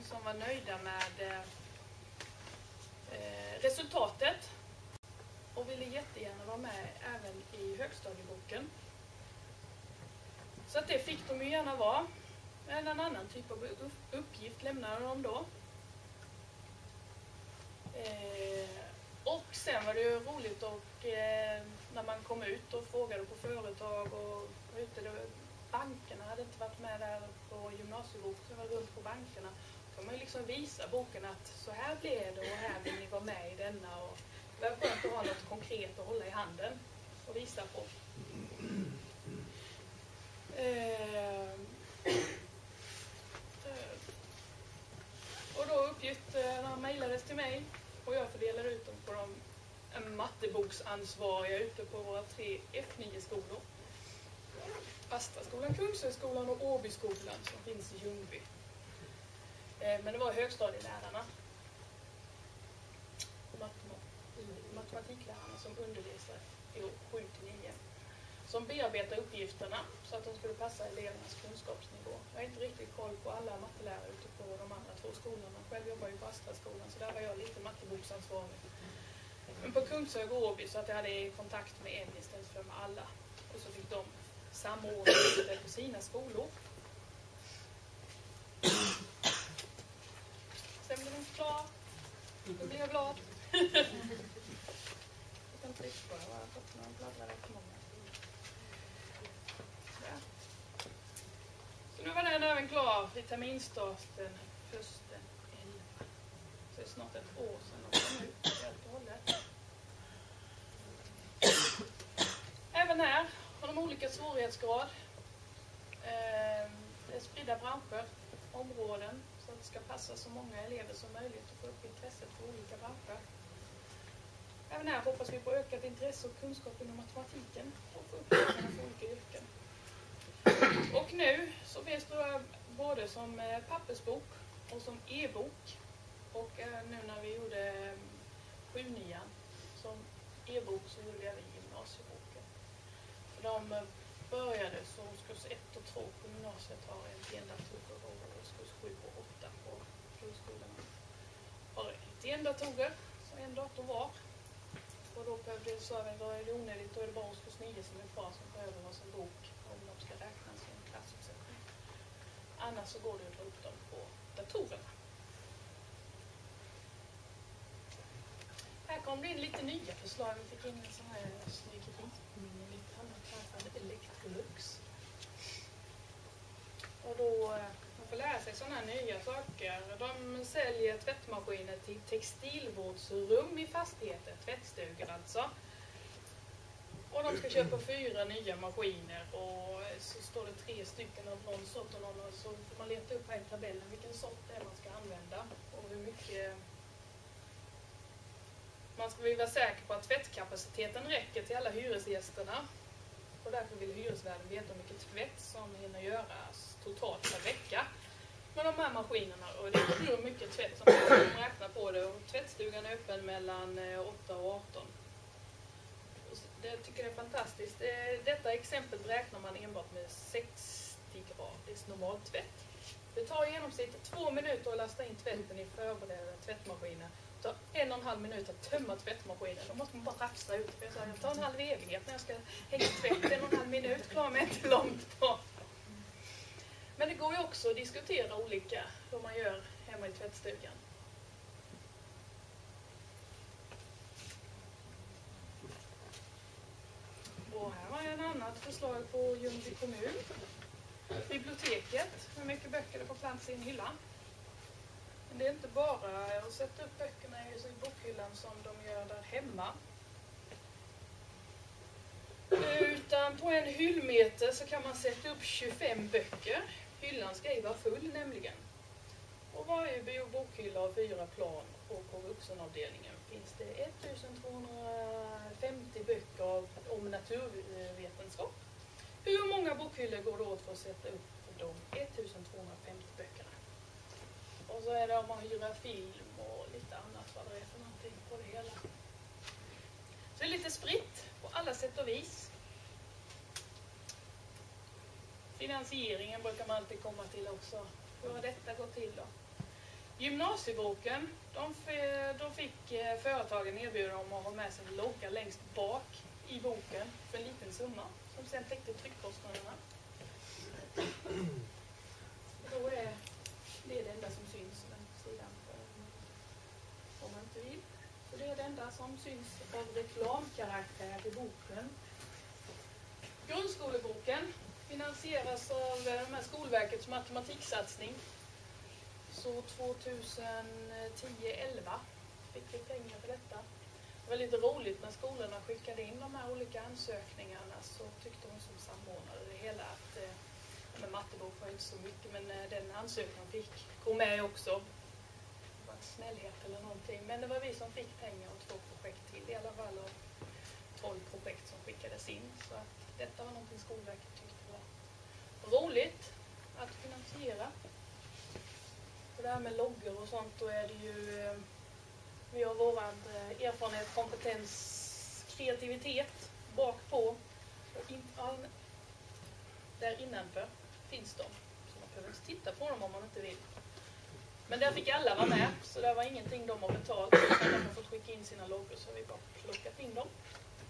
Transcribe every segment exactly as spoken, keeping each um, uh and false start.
som var nöjda med eh, resultatet och ville jättegärna vara med även i högstadieboken. Så att det fick de ju gärna vara. En annan typ av uppgift lämnade de då. Eh, och sen var det ju roligt och eh, när man kom ut och frågade på företag och ute, det var, bankerna hade inte varit med där på gymnasiebok, så var runt på bankerna. Då kan man ju liksom visa boken att så här blev det och här vill ni vara med i denna. Och det var skönt att ha något konkret att hålla i handen och visa på. Eh, Och då uppgifterna mejlades till mig och jag fördelade ut dem på de matteboksansvariga ute på våra tre F nio skolor. Astraskolan, Kungshögskolan och Åbyskolan som finns i Ljungby. Men det var högstadielärarna, matematiklärarna som undervisar i sju till nio. Som bearbetar uppgifterna så att de skulle passa elevernas kunskapsnivå. Jag har inte riktigt koll på alla mattelärare ute på de andra två skolorna. Själv jobbar ju på Astraskolan så där var jag lite matteboksansvarig. Men på Kungshög och Åby så att jag hade kontakt med en istället för med alla. Och så fick de samordna det på sina skolor. Sen blev de klara. Då blev jag glad. Jag kan inte riktigt bara vara fått några bladdrar rätt många. Så nu var den även klar i terminstarten hösten elva. Så det är snart ett år sedan de kom ut helt och hållet. Även här har de olika svårighetsgrad. Det är spridda branscher, områden, så att det ska passa så många elever som möjligt och få upp intresset för olika branscher. Även här hoppas vi på ökat intresse och kunskap inom matematiken och få upp eleverna för olika yrken. Och nu så finns det både som pappersbok och som e-bok. Och nu när vi gjorde sju nian som e-bok så gjorde vi även gymnasieboken. För de började så årskurs ett och två på gymnasiet har en datorer och årskurs sju och åtta på grundskolorna har en datorer, så en dator var. Och då behövde det så även vara onödigt, då är det bara årskurs nio som är kvar som behöver vara sin bok om de ska räknas i en klassuppsättning. Annars så går det att dra upp dem på datorerna. Här kom det in lite nya förslag. Vi fick in en sån här snygg ritning och lite annat här, Electrolux. Och då man får lära sig sådana här nya saker. De säljer tvättmaskiner till textilvårdsrum i fastigheter, tvättstugor alltså. Och de ska köpa fyra nya maskiner och så står det tre stycken av någon sort och någon, så får man leta upp här i tabellen vilken sort det är man ska använda och hur mycket. Man ska vara säker på att tvättkapaciteten räcker till alla hyresgästerna och därför vill hyresvärden veta hur mycket tvätt som hinner göras totalt per vecka med de här maskinerna, och det är hur mycket tvätt som man räknar på det, och tvättstugan är öppen mellan åtta och arton. Det tycker jag är fantastiskt. Detta exempel räknar man enbart med sextio graders normaltvätt. Det tar i genomsnitt två minuter att lasta in tvätten i förberedda tvättmaskiner. Det tar en och en halv minut att tömma tvättmaskinen. Då måste man bara rafsa ut. Jag sa, jag tar en halv evighet när jag ska hänga tvätt. En och en halv minut klarar mig inte långt på. Men det går ju också att diskutera olika hur man gör hemma i tvättstugan. Och här var en annat förslag på Ljungby kommun. Biblioteket, hur mycket böcker det får plats i en hylla. Men det är inte bara att sätta upp böckerna i bokhyllan som de gör där hemma. Utan på en hyllmeter så kan man sätta upp tjugofem böcker. Hyllan ska ju vara full nämligen. Och varje bokhylla har fyra plan, och på vuxenavdelningen finns det ettusentvåhundrafemtio böcker om naturvetenskap. Hur många bokhyllor går det åt för att sätta upp de ettusentvåhundrafemtio böckerna? Och så är det om man hyrar film och lite annat vad det är för någonting på det hela. Så det är lite spritt på alla sätt och vis. Finansieringen brukar man alltid komma till också. Hur har detta gått till då? Gymnasieboken, de, de fick företagen erbjuda om att ha med sin logga längst bak i boken för en liten summa som sen täckte tryckkostnaderna. Då är det det enda som syns den sidan om man inte vill. Så det är det enda som syns av reklamkaraktär i boken. Grundskoleboken finansieras av de här Skolverkets matematiksatsning. Så tjugohundratio elva fick vi pengar för detta. Det var lite roligt när skolorna skickade in de här olika ansökningarna, så tyckte de som samordnade det hela att eh, med mattebok var inte så mycket, men eh, den ansökan fick gå med också. Det var en snällhet eller någonting, men det var vi som fick pengar och två projekt till i alla fall av tolv projekt som skickades in. Så att detta var någonting Skolverket tyckte var roligt att finansiera. Och det här med loggor och sånt, då är det ju, eh, vi har våran eh, erfarenhet, kompetens, kreativitet bakpå och in, all, där innanför finns de. Så man behöver inte titta på dem om man inte vill. Men där fick alla vara med, så det var ingenting de har betalt. Utan de har fått skicka in sina loggor, så vi bara plockat in dem.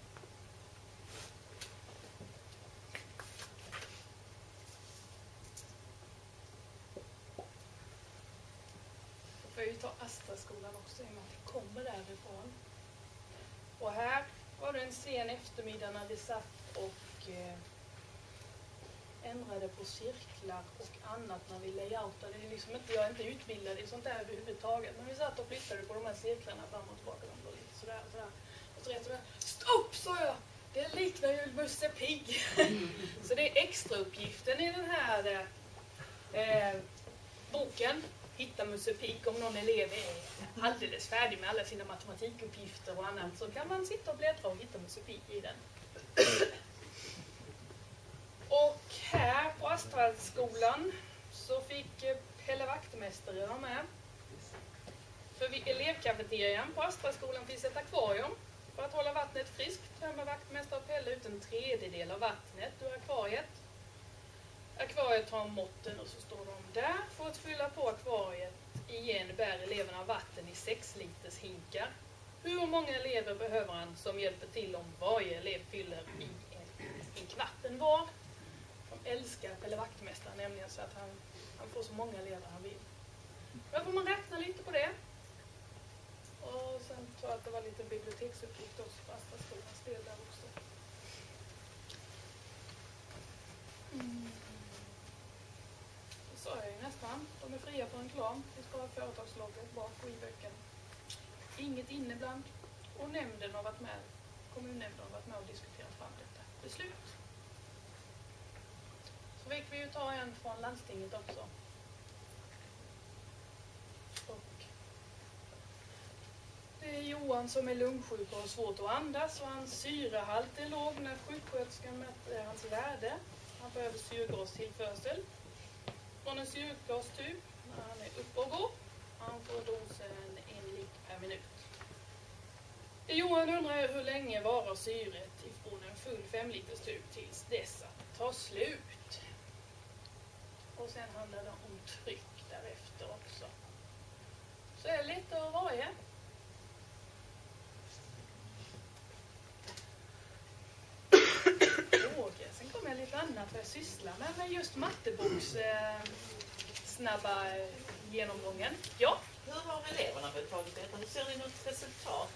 Vi tar Astraskolan också, i och med att det kommer därifrån. Och här var det en sen eftermiddag när vi satt och eh, ändrade på cirklar och annat när vi layoutade. Det är liksom inte, jag är inte utbildad i sånt där överhuvudtaget, men vi satt och flyttade på de här cirklarna fram och tillbaka. De lite sådär, sådär. Och så rätt sådär, stopp, sa jag! Det liknar ju Musse Pigg. Så det är extrauppgiften i den här eh, boken. Hitta Musse Pigg. Om någon elev är alldeles färdig med alla sina matematikuppgifter och annat, så kan man sitta och bläddra och hitta Musse Pigg i den. Och här på Astraskolan så fick Pelle Vaktmästare vara med. För vid elevkafeterian på Astraskolan finns ett akvarium. För att hålla vattnet friskt tömmer vaktmästare Pelle ut en tredjedel av vattnet ur akvariet. Akvariet har måtten och så står de där. För att fylla på akvariet igen bär eleverna vatten i sex liters hinkar. Hur många elever behöver han som hjälper till om varje elev fyller i en hink vatten var? De älskar Pelle Vaktmästare nämligen, så att han, han får så många elever han vill. Då får man räkna lite på det. Och sen tror jag att det var lite biblioteksuppgift också på Astraskolans del där också. Mm. Så är det nästan. De är fria för reklam. Det ska ha företagsloggar bak och i böckerna. Inget inne bland. Och nämnden har varit med, kommunnämnden har varit med och diskuterat fram detta beslut. Så fick vi ju ta en från landstinget också. Och det är Johan som är lungsjuk och har svårt att andas, och hans syrehalt är låg när sjuksköterskan mätte hans värde. Han behöver syrgastillförsel från en syrgastub när han är uppe och går. Han får dosen en liter per minut. Johan undrar hur länge varar syret ifrån en full femliters tub tills dess att det tar slut. Och sen handlar det om tryck därefter också. Så är det lite av varje. Frågor. Sen kommer jag lite annat vad jag sysslar med, men just matteboks eh, snabba eh, genomgången. Ja. Hur har eleverna tagit detta? Ser ni något resultat?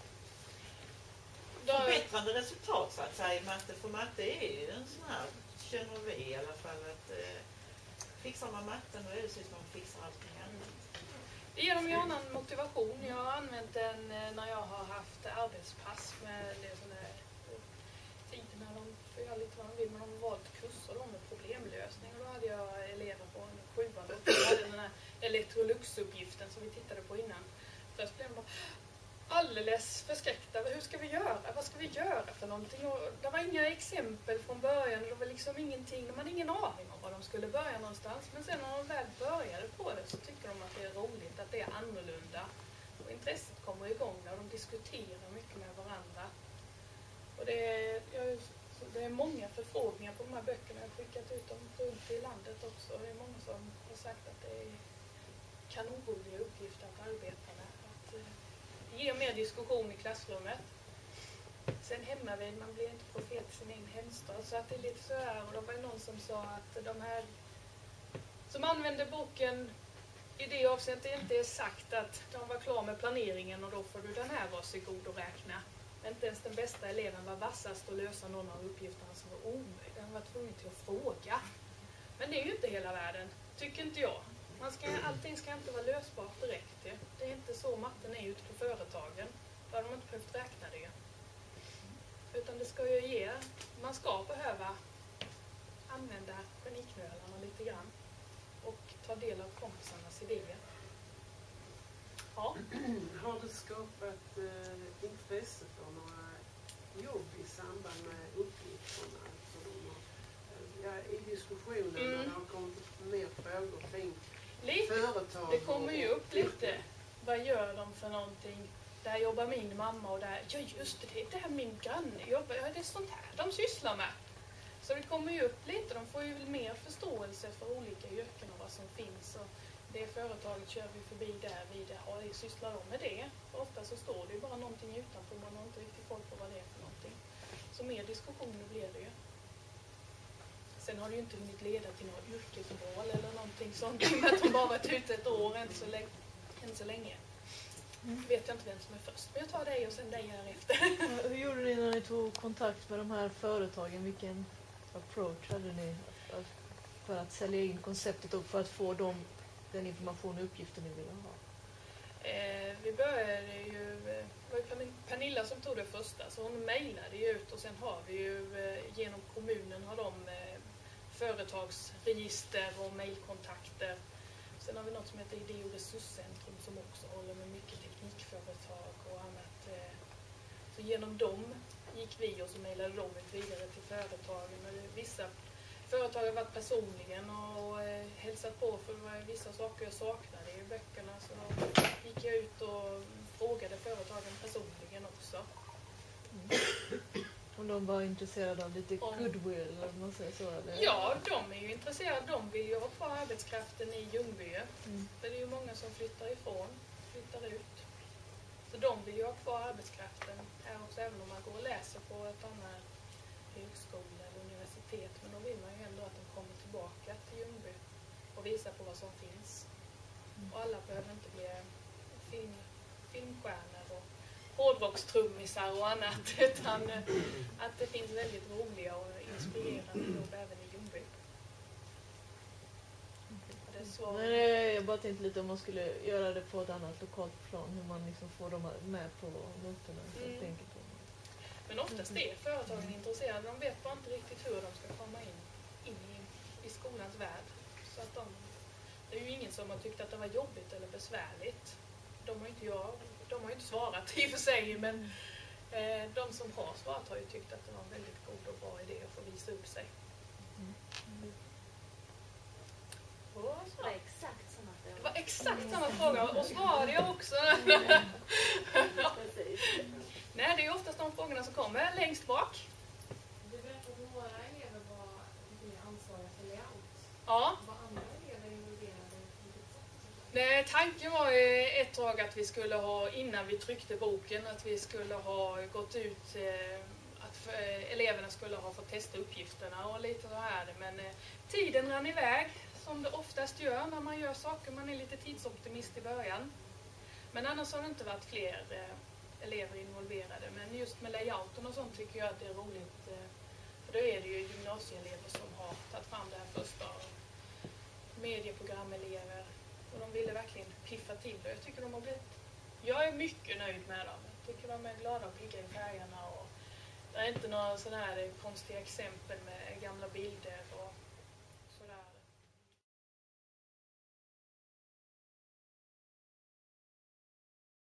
Då... Förbättrande resultat så att säga i matte, för matte är ju en sån här, känner vi i alla fall, att eh, fixar man matten då är det så att man fixar allting annat. Det ger dem ju annan motivation. Jag har använt den när jag har haft arbetspass med det sån här tid när de får göra lite vad de vill, men de har valt kurser då med problemlösning, och då hade jag elever på en sjuan och jag hade den här Electrolux-uppgiften som vi tittade på innan. Först blev de alldeles förskräckta. Hur ska vi göra? Vad ska vi göra för någonting? Och det var inga exempel från början. Det var liksom ingenting. De hade ingen aning om var de skulle börja någonstans. Men sen när de väl började på det så tycker de att det är roligt, att det är annorlunda. Och intresset kommer igång när de diskuterar mycket med varandra. Och det är, jag, det är många förfrågningar på de här böckerna. Jag har skickat ut dem runt i landet också. Det är många som har sagt att det är kanonroliga uppgift att arbeta med. Att eh, ge mer diskussion i klassrummet. Sen hemma vid, man blir inte profet i sin egen hemstad, så att det är lite så här. Och det var ju någon som sa att de här som använder boken i det avseendet inte är sagt att de var klar med planeringen och då får du den här varsågod och räkna. Inte ens den bästa eleven var vassast att lösa någon av uppgifterna som var omöjliga. Den var tvungen till att fråga. Men det är ju inte hela världen, tycker inte jag. Man ska, allting ska inte vara lösbart direkt. Det är inte så matten är ute på företagen. Då har de inte behövt räkna det. Utan det ska ju ge, man ska behöva använda geniknölarna lite grann. Och ta del av kompisarnas idéer. Ja. Har det skapat eh, intresse för några jobb i samband med uppgifterna? Alltså de har, ja, i diskussionen mm. när det har kommit mer frågor kring lite. Företag. Det kommer ju upp lite. Vad gör de för någonting? Där jobbar min mamma och där, ja just det, det är där min granne jobbar. Ja, det är sånt här de sysslar med. Så det kommer ju upp lite, de får ju mer förståelse för olika yrken och vad som finns. Och det företaget kör vi förbi där, vi det har, sysslar de med det. Och ofta så står det ju bara någonting utanför, man har inte riktigt koll på vad det är för någonting. Så mer diskussioner blir det ju. Sen har det ju inte hunnit leda till några yrkesval eller någonting sånt. Att de bara varit ute ett år än så, lä- än så länge. Mm. Vet jag inte vem som är först, men jag tar dig och sen dig här efter. Hur gjorde ni när ni tog kontakt med de här företagen? Vilken approach hade ni för att sälja in konceptet och för att få dem den information och uppgiften ni ville ha? Eh, vi började ju, det var ju Pernilla som tog det första, så hon mejlade ju ut och sen har vi ju eh, genom kommunen har de eh, företagsregister och mejlkontakter. Sen har vi något som heter Idé- och resurscentrum som också håller med mycket teknikföretag och annat. Eh, så genom dem gick vi och så mejlade de ut vidare till företagen. Vissa företag har varit personligen och eh, hälsat på för det var vissa saker jag saknade i böckerna. Så då gick jag ut och frågade företagen personligen också. Mm. Och de var intresserade av lite Om, goodwill, eller man säger så? Eller? Ja, de är ju intresserade. De vill ju ha kvar arbetskraften i Ljungby. Mm. För det är ju många som flyttar ifrån, flyttar ut. Så de vill ju ha kvar arbetskraften här också, även om man går och läser på ett annat högskola eller universitet. Men då vill man ju ändå att de kommer tillbaka till Ljungby och visar på vad som finns. Mm. Och alla behöver inte bli film, filmstjärnor och hårdrockstrummisar och annat, utan att det finns väldigt roliga och inspirerande jobb även i Ljungby. Det är så... Men jag bara tänkte lite om man skulle göra det på ett annat lokalt plan, hur man liksom får dem med på noterna. Mm. På. Men oftast är företagen mm. intresserade, de vet bara inte riktigt hur de ska komma in, in i, i skolans värld. Så att de, det är ju ingen som har tyckt att det var jobbigt eller besvärligt. De har inte jag, de har inte svarat i och för sig, men eh, de som har svarat har ju tyckt att det var en väldigt god och bra idé att få visa upp sig. Mm. Mm. Och så. Det var exakt samma fråga. Det var exakt samma fråga och svarade jag också. Nej, det är ju oftast de frågorna som kommer längst bak. Du vet att några elever var lite ansvariga för layout. Ja. Var andra elever involverade i det? Nej, tanken var ju ett tag att vi skulle ha, innan vi tryckte boken, att vi skulle ha gått ut, eh, att för, eh, eleverna skulle ha fått testa uppgifterna och lite så här. Men eh, tiden rann iväg, som det oftast gör när man gör saker. Man är lite tidsoptimist i början. Men annars har det inte varit fler eh, elever involverade. Men just med layouten och sånt tycker jag att det är roligt. Eh, för då är det ju gymnasieelever som har tagit fram det här första. Medieprogramelever. Och de ville verkligen piffa till det. Jag tycker de har blivit... Jag är mycket nöjd med dem. Jag tycker de är glada och pigga i färgerna. Och det är inte några sådana här konstiga exempel med gamla bilder. Och